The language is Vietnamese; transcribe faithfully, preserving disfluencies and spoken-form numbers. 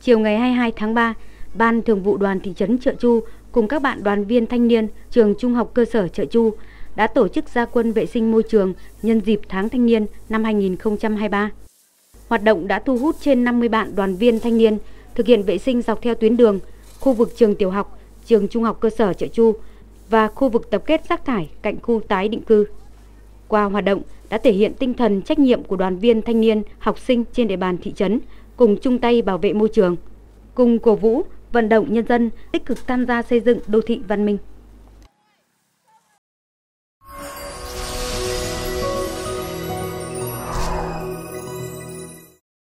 chiều ngày hai mươi hai tháng ba, Ban Thường vụ Đoàn thị trấn Chợ Chu cùng các bạn đoàn viên thanh niên trường Trung học cơ sở Chợ Chu đã tổ chức ra quân vệ sinh môi trường nhân dịp tháng thanh niên năm hai nghìn không trăm hai mươi ba. Hoạt động đã thu hút trên năm mươi bạn đoàn viên thanh niên thực hiện vệ sinh dọc theo tuyến đường, khu vực trường tiểu học, trường Trung học cơ sở Chợ Chu và khu vực tập kết rác thải cạnh khu tái định cư. Qua hoạt động đã thể hiện tinh thần trách nhiệm của đoàn viên thanh niên, học sinh trên địa bàn thị trấn cùng chung tay bảo vệ môi trường, cùng cổ vũ, vận động nhân dân tích cực tham gia xây dựng đô thị văn minh.